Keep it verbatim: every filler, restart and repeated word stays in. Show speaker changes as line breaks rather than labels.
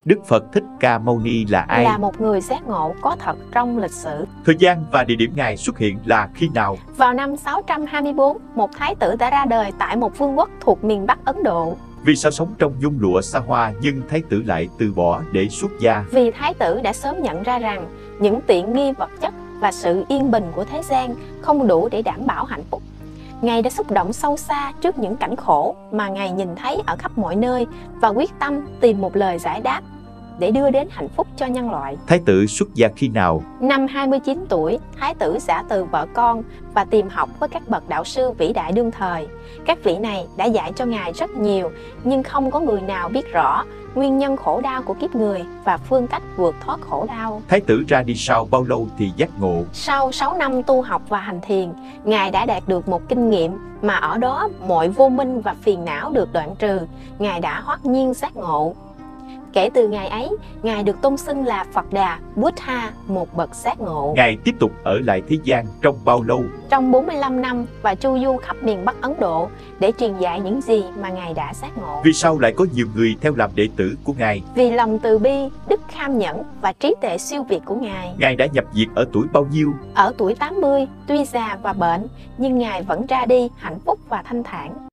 Đức Phật Thích Ca Mâu Ni là ai?
Là một người giác ngộ có thật trong lịch sử.
Thời gian và địa điểm Ngài xuất hiện là khi nào?
Vào năm sáu trăm hai mươi tư, một thái tử đã ra đời tại một vương quốc thuộc miền Bắc Ấn Độ.
Vì sao sống trong nhung lụa xa hoa nhưng thái tử lại từ bỏ để xuất gia?
Vì thái tử đã sớm nhận ra rằng những tiện nghi vật chất và sự yên bình của thế gian không đủ để đảm bảo hạnh phúc. Ngài đã xúc động sâu xa trước những cảnh khổ mà Ngài nhìn thấy ở khắp mọi nơi và quyết tâm tìm một lời giải đáp để đưa đến hạnh phúc cho nhân loại.
Thái tử xuất gia khi nào?
Năm hai mươi chín tuổi, thái tử giã từ vợ con và tìm học với các bậc đạo sư vĩ đại đương thời. Các vị này đã dạy cho Ngài rất nhiều, nhưng không có người nào biết rõ nguyên nhân khổ đau của kiếp người và phương cách vượt thoát khổ đau.
Thái tử ra đi sau bao lâu thì giác ngộ?
Sau sáu năm tu học và hành thiền, Ngài đã đạt được một kinh nghiệm mà ở đó mọi vô minh và phiền não được đoạn trừ. Ngài đã hoát nhiên giác ngộ. Kể từ ngày ấy, Ngài được tôn xưng là Phật Đà, Buddha, một bậc giác ngộ.
Ngài tiếp tục ở lại thế gian trong bao lâu?
Trong bốn mươi lăm năm và chu du khắp miền Bắc Ấn Độ để truyền dạy những gì mà Ngài đã giác ngộ.
Vì sao lại có nhiều người theo làm đệ tử của Ngài?
Vì lòng từ bi, đức kham nhẫn và trí tuệ siêu việt của Ngài.
Ngài đã nhập diệt ở tuổi bao nhiêu?
Ở tuổi tám mươi, tuy già và bệnh, nhưng Ngài vẫn ra đi hạnh phúc và thanh thản.